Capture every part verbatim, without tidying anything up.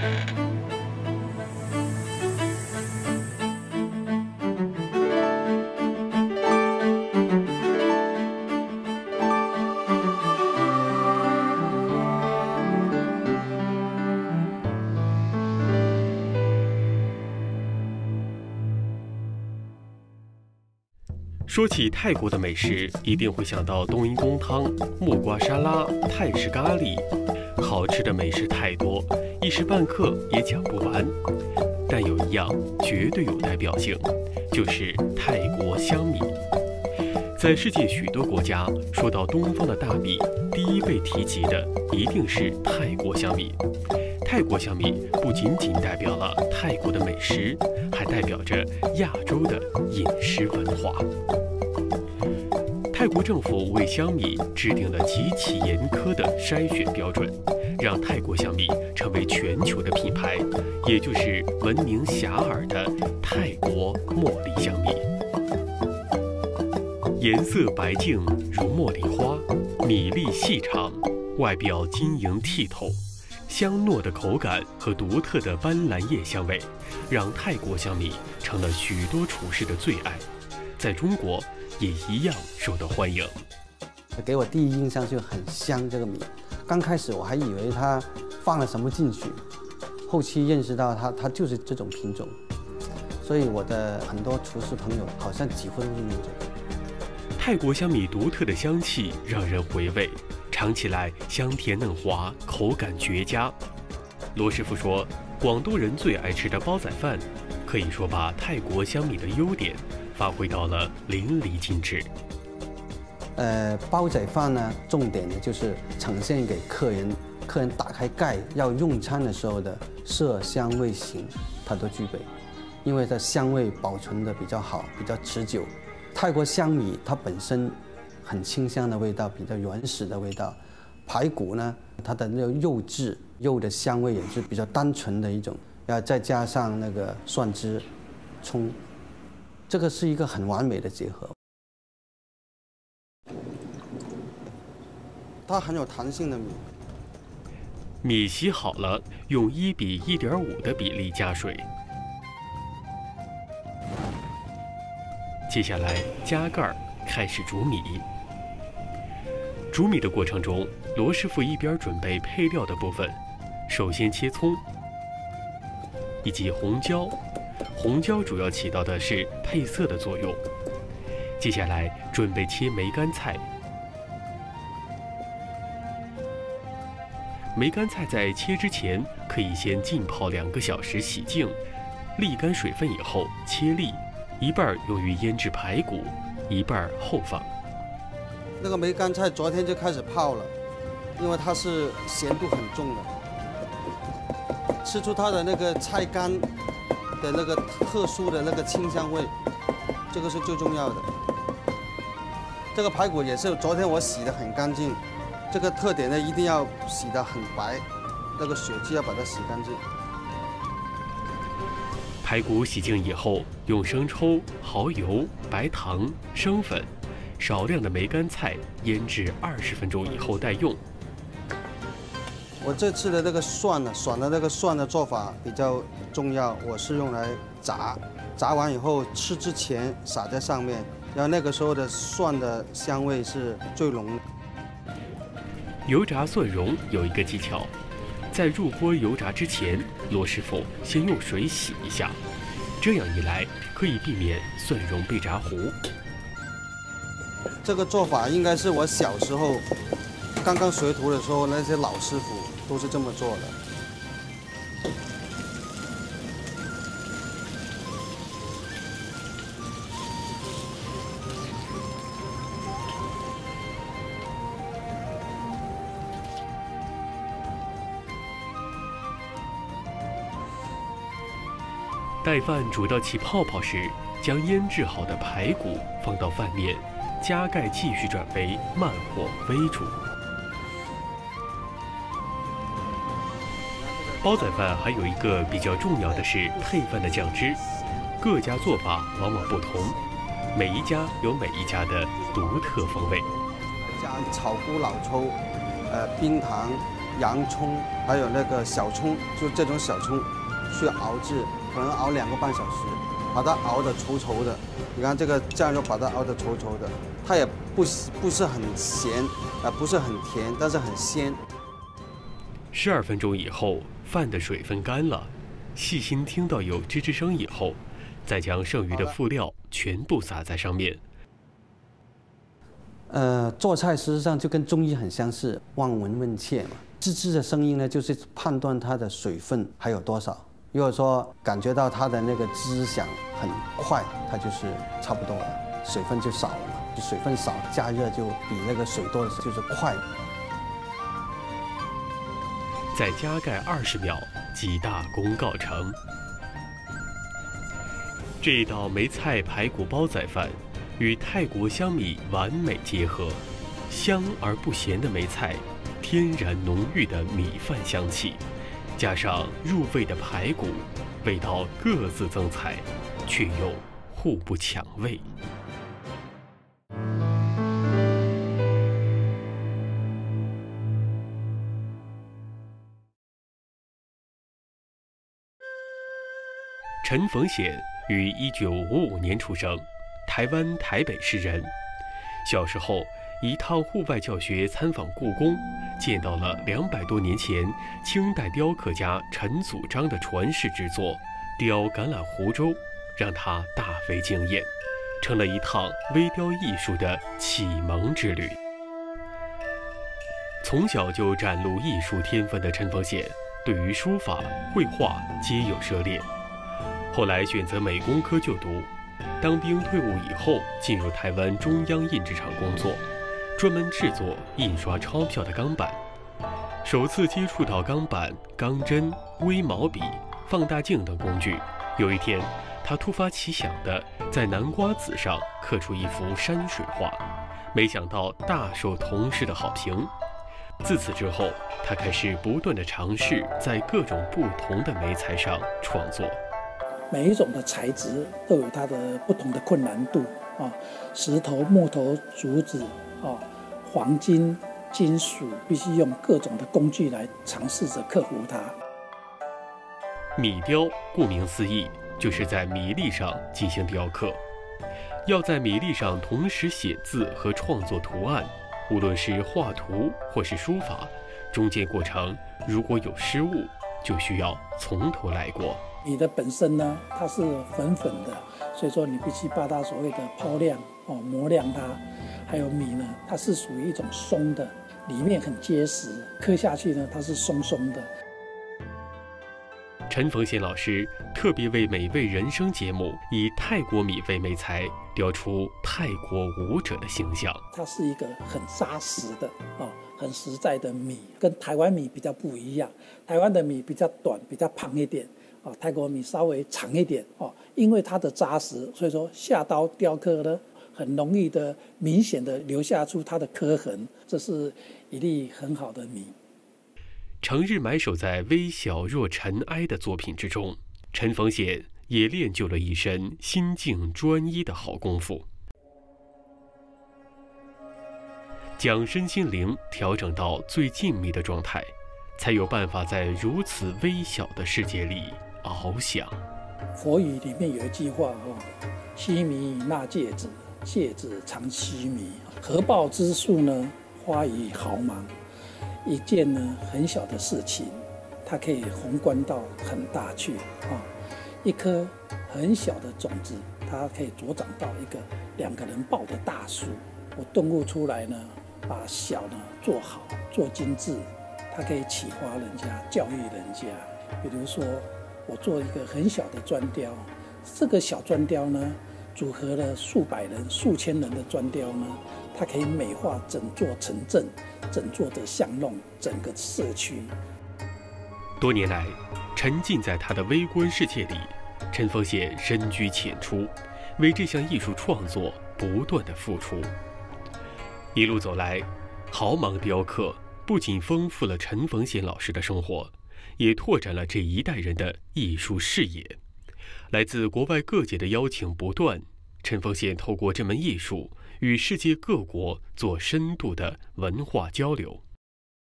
说起泰国的美食，一定会想到冬阴功汤、木瓜沙拉、泰式咖喱。好吃的美食太多，一时半刻也讲不完。但有一样绝对有代表性，就是泰国香米。在世界许多国家，说到东方的大米，第一被提及的一定是泰国香米。泰国香米不仅仅代表了泰国的美食，还代表着亚洲的饮食文化。泰国政府为香米制定了极其严苛的筛选标准，让泰国香米成为全球的品牌，也就是闻名遐迩的泰国茉莉香米。颜色白净如茉莉花，米粒细长，外表晶莹剔透，香糯的口感和独特的斑斓叶香味，让泰国香米成了许多厨师的最爱，在中国也一样受到欢迎。 给我第一印象就很香，这个米。刚开始我还以为它放了什么进去，后期认识到它它就是这种品种，所以我的很多厨师朋友好像几乎都是用这个。 泰国香米独特的香气让人回味，尝起来香甜嫩滑，口感绝佳。罗师傅说，广东人最爱吃的煲仔饭，可以说把泰国香米的优点发挥到了淋漓尽致。 呃，煲仔饭呢，重点的就是呈现给客人，客人打开盖要用餐的时候的色香味形，它都具备，因为它香味保存的比较好，比较持久。泰国香米它本身很清香的味道，比较原始的味道。排骨呢，它的那个肉质、肉的香味也是比较单纯的一种，要再加上那个蒜汁、葱，这个是一个很完美的结合。它很有弹性的米。 米洗好了，用一比一点五的比例加水。接下来加盖儿，开始煮米。煮米的过程中，罗师傅一边准备配料的部分，首先切葱，以及红椒。红椒主要起到的是配色的作用。接下来准备切梅干菜。梅干菜在切之前可以先浸泡两个小时洗净，沥干水分以后切粒，一半用于腌制排骨，一半后放。 那个梅干菜昨天就开始泡了，因为它是咸度很重的，吃出它的那个菜干的那个特殊的那个清香味，这个是最重要的。这个排骨也是昨天我洗得很干净，这个特点呢一定要洗得很白，那个血迹要把它洗干净。 排骨洗净以后，用生抽、蚝油、白糖、生粉、少量的梅干菜腌制二十分钟以后待用。 我这次的那个蒜呢，选的那个蒜的做法比较重要，我是用来炸，炸完以后吃之前撒在上面，然后那个时候的蒜的香味是最浓的。 油炸蒜蓉有一个技巧，在入锅油炸之前，罗师傅先用水洗一下，这样一来可以避免蒜蓉被炸糊。 这个做法应该是我小时候刚刚学徒的时候，那些老师傅都是这么做的。 待饭煮到起泡泡时，将腌制好的排骨放到饭面，加盖继续转为慢火微煮。煲仔饭还有一个比较重要的是配饭的酱汁，各家做法往往不同，每一家有每一家的独特风味。 加草菇、老抽、呃冰糖、 洋葱，还有那个小葱，就这种小葱，去熬制，可能熬两个半小时，把它熬得稠稠的。你看这个酱肉，把它熬得稠稠的，它也不不是很咸，啊、呃，不是很甜，但是很鲜。 十二分钟以后，饭的水分干了，细心听到有吱吱声以后，再将剩余的副料全部撒在上面。 呃，做菜事实上就跟中医很相似，望闻问切嘛。吱吱的声音呢，就是判断它的水分还有多少。如果说感觉到它的那个吱响很快，它就是差不多了，水分就少了嘛。就水分少，加热就比那个水多的就是快。 再加盖二十秒，即大功告成。这道梅菜排骨煲仔饭与泰国香米完美结合，香而不咸的梅菜，天然浓郁的米饭香气，加上入味的排骨，味道各自增彩，却又互不抢味。陈逢显于一九五五年出生，台湾台北市人。小时候一趟户外教学参访故宫，见到了两百多年前清代雕刻家陈祖章的传世之作《雕橄榄湖舟》，让他大为惊艳，成了一趟微雕艺术的启蒙之旅。从小就展露艺术天分的陈逢显，对于书法、绘画皆有涉猎。后来选择美工科就读，当兵退伍以后，进入台湾中央印制厂工作，专门制作印刷钞票的钢板。首次接触到钢板、钢针、微毛笔、放大镜等工具，有一天，他突发奇想地在南瓜籽上刻出一幅山水画，没想到大受同事的好评。自此之后，他开始不断地尝试在各种不同的媒材上创作。 每一种的材质都有它的不同的困难度啊，石头、木头、竹子啊、黄金、金属，必须用各种的工具来尝试着克服它。 米雕顾名思义，就是在米粒上进行雕刻。要在米粒上同时写字和创作图案，无论是画图或是书法，中间过程如果有失误，就需要从头来过。 米的本身呢，它是粉粉的，所以说你必须把它所谓的抛亮哦，磨亮它。还有米呢，它是属于一种松的，里面很结实，刻下去呢，它是松松的。 陈逢显老师特别为每位人生节目以泰国米为媒材，雕出泰国舞者的形象。 它是一个很扎实的啊，很实在的米，跟台湾米比较不一样。台湾的米比较短，比较胖一点。啊，泰国米稍微长一点哦，因为它的扎实，所以说下刀雕刻呢，很容易的、明显的留下出它的刻痕，这是一粒很好的米。 成日埋首在微小若尘埃的作品之中，陈逢显也练就了一身心静专一的好功夫，将身心灵调整到最静谧的状态，才有办法在如此微小的世界里翱翔。 佛语里面有一句话哦，须弥纳芥子，芥子常须弥。合抱之术呢，花于毫芒。一件呢很小的事情，它可以宏观到很大去啊。一颗很小的种子，它可以茁长到一个两个人抱的大树。我顿悟出来呢，把小呢做好，做精致，它可以启发人家，教育人家。比如说，我做一个很小的砖雕，这个小砖雕呢，组合了数百人、数千人的砖雕呢，它可以美化整座城镇、整座的巷弄、整个社区。 多年来，沉浸在他的微观世界里，陈逢显深居浅出，为这项艺术创作不断的付出。一路走来，毫芒雕刻不仅丰富了陈逢显老师的生活，也拓展了这一代人的艺术视野。来自国外各界的邀请不断，陈逢显透过这门艺术与世界各国做深度的文化交流。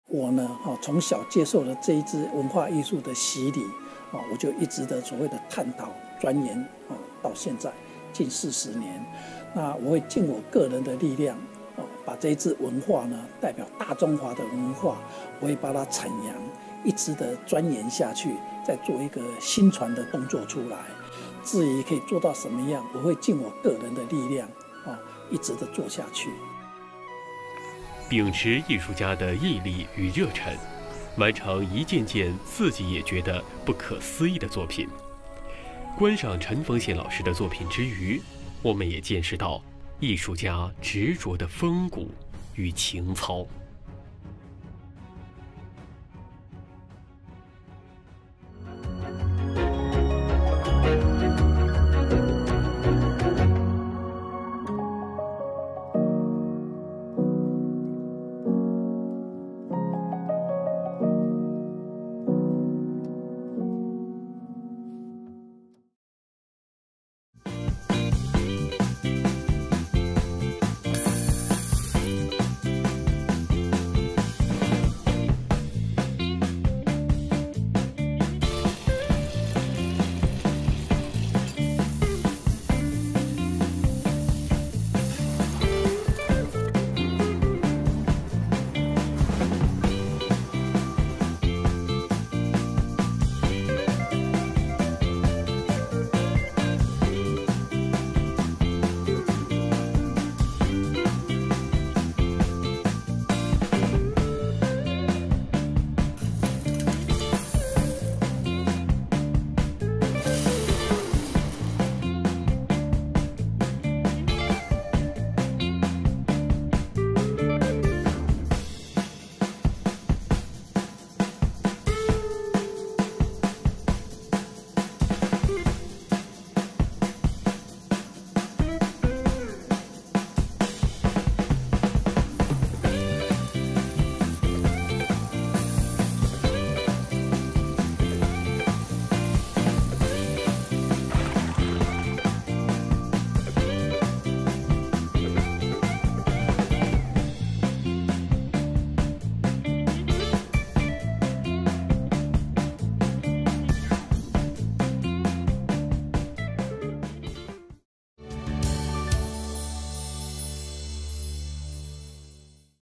我呢，哈，从小接受了这一支文化艺术的洗礼，啊，我就一直的所谓的探讨、钻研，啊，到现在近四十年。那我会尽我个人的力量，啊，把这一支文化呢，代表大中华的文化，我会把它阐扬，一直的钻研下去，再做一个新传的动作出来。至于可以做到什么样，我会尽我个人的力量，啊，一直的做下去。 秉持艺术家的毅力与热忱，完成一件件自己也觉得不可思议的作品。观赏陈逢贤老师的作品之余，我们也见识到艺术家执着的风骨与情操。